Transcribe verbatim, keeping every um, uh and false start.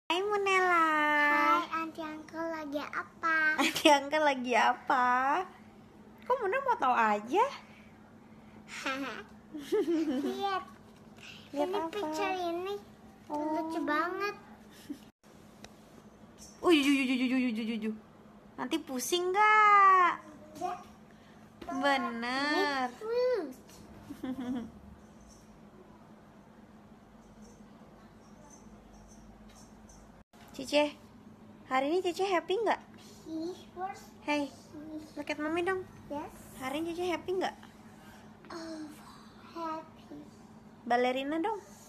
Hai Munela. Hai, Aunty Uncle lagi apa? Aunty Uncle lagi apa? Kok Muna mau tahu aja? Lihat. Lihat Ini apa? picture ini Oh. lucu banget. Oh, juju juju juju juju juju. Nanti pusing nggak? Bener. Fruit. Cice, hari ini Cice happy nggak? Peace first. Hey, look at Mami dong. Yes. Hari ini Cice happy nggak? Oh, happy. Balerina dong.